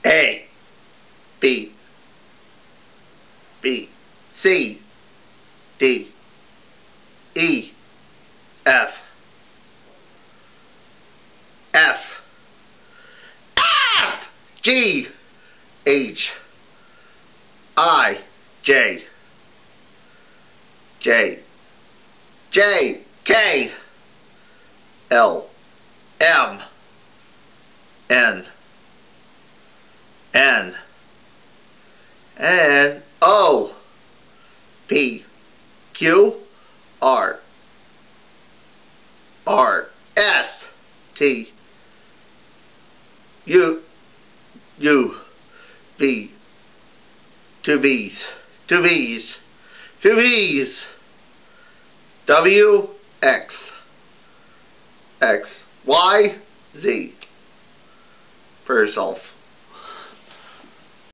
A, B, B, C, D, E, F, F, F, G, H, I, J, J, J, K, L, M, N, N, and O, P, Q, R, R, S, T, U, U, V, two V's, two V's, two V's, W, X, X, Y, Z, for yourself.